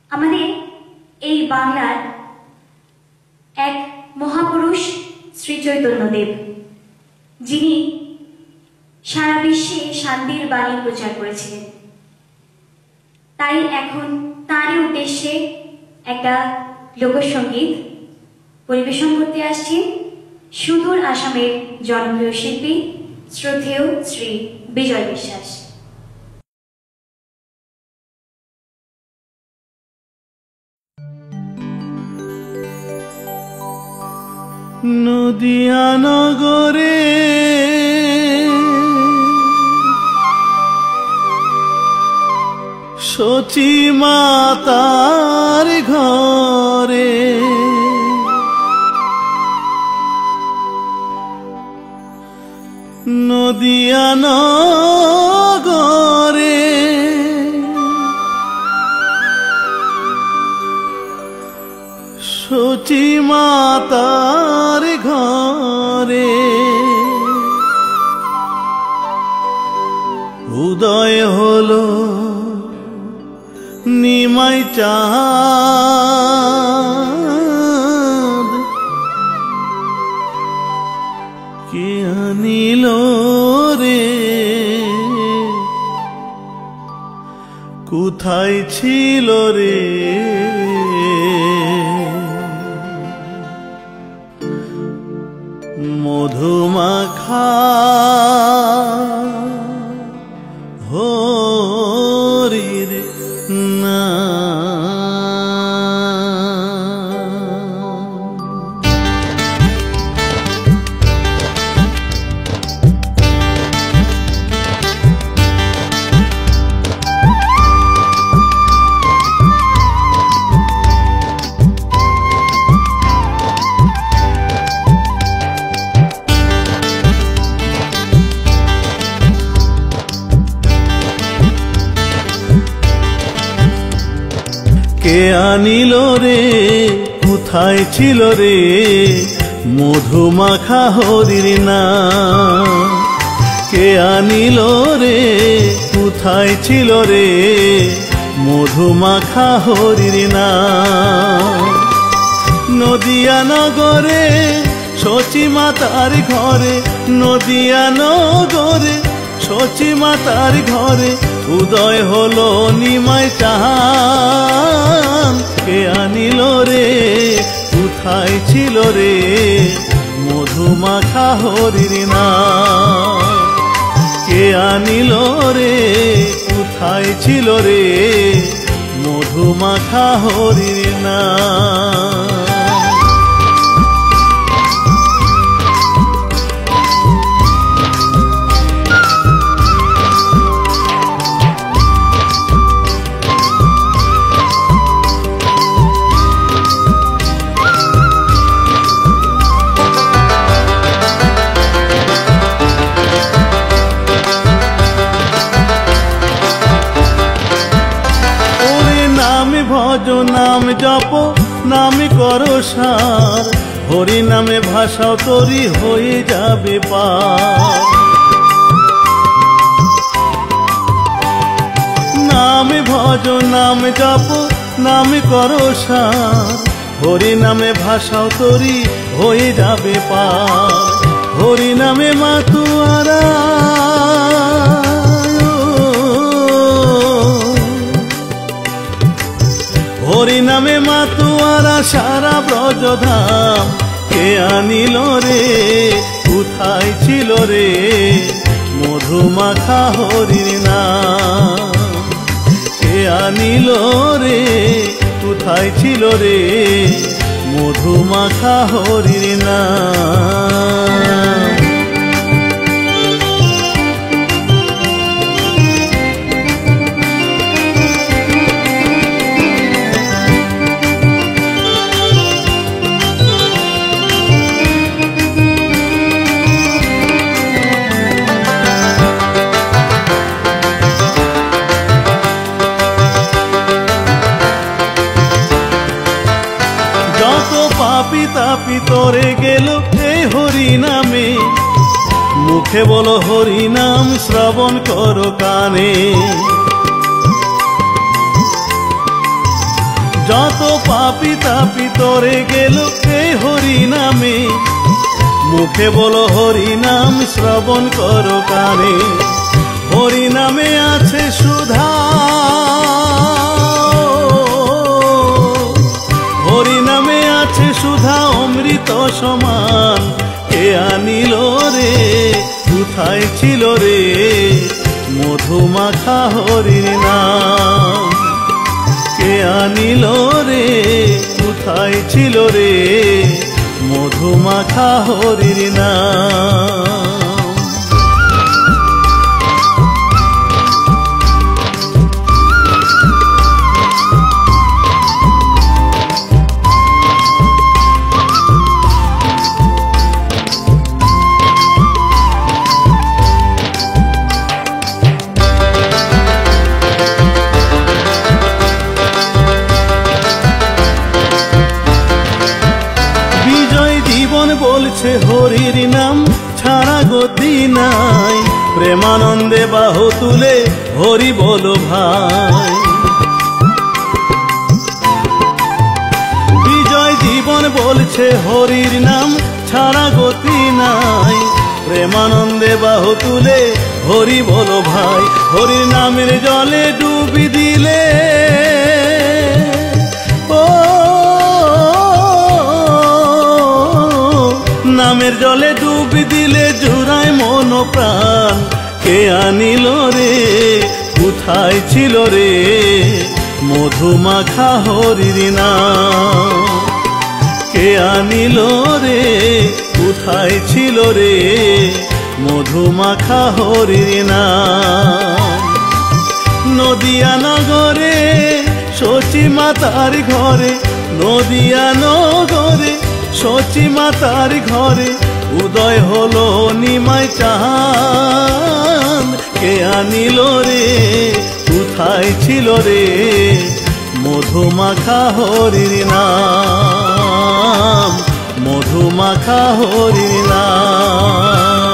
আমাদের এই বাংলার এক মহাপুরুষ শ্রী চৈতন্যদেব, যিনি সারা বিশ্বে শান্তির বাণী প্রচার করেছিলেন। তাই এখন তারই উদ্দেশ্যে একটা লোকসঙ্গীত পরিবেশন করতে আসছি সুদূর আসামের জনপ্রিয় শিল্পী শ্রদ্ধেয় শ্রী বিজয় বিশ্বাস। নদিয়া নগরে সচি মাতার ঘরে নদিয়া নগরে সচি মাতার ঘরে উদয় হলো নিমাই চাঁদ, কে আনিল রে কোথায় ছিল রে মধুমাখা হরির কে আনিল রে কোথায় ছিল রে মধুমাখা হরির নাম, কে আনিল রে কোথায় ছিল রে মধুমাখা হরির নাম। নদিয়া নগরে সচি মাতার ঘরে, নদিয়া নগরে সচি মাতার ঘরে উদয় হলো নিমাই চাঁদ, কে আনিল রে কোথায় ছিল রে মধুমাখা হরির নাম, কে আনিল রে কোথায় ছিল রে মধুমাখা হরির নাম। ভজ নাম জপ নামে করো সার, হরি নামে ভাষাও তরি হয়ে যাবে পার। নামে ভজ নাম জপ নামে করো সার, হরি নামে ভাষাও তরি হয়ে যাবে পার। হরি নামে মাতুয়ারা হরি নামে মাতুয়ারা সারা ব্রজধাম, কে আনিল রে কোথায় ছিল রে মধুমাখা হরির নাম, কে আনিল রে কোথায় ছিল রে মধুমাখা হরির নাম। পিতরে গেল এই হরি নামে, মুখে বলো হরি নাম শ্রবণ করো কানে। যত পাপি তাপি তরে গেল এই হরি নামে। মুখে বলো হরি নাম, শ্রবণ করো কানে। হরি নামে আছে সুধা, হরি নামে আছে সুধা অমৃত সমান। কে আনিল রে, কোথায় ছিল রে, মধুমাখা হরির নাম। কে আনিল রে, কোথায় ছিল রে, মধুমাখা হরির নাম। বলছে হরির নাম ছাড়া গতি নাই। প্রেমানন্দে বাহু তুলে হরি বলো ভাই। বিজয় জীবন বলছে হরির নাম ছাড়া গতি নাই। প্রেমানন্দে বাহু তুলে হরি বলো ভাই। হরির নামের জলে ডুবি দিলে নামের জলে ডুবি দিলে জুড়ায় মন প্রাণ। কে আনিল রে, কোথায় ছিল রে, মধুমাখা হরির নাম। কে আনিল রে, কোথায় ছিল রে, মধুমাখা হরির নাম। নদিয়া নগরে সচি মাতার ঘরে, নদিয়া নগরে সচি মাতার ঘরে উদয় হলো নিমাই চাঁদ। কে আনিল রে, কোথায় ছিল রে, মধুমাখা হরির নাম, মধুমাখা হরির নাম।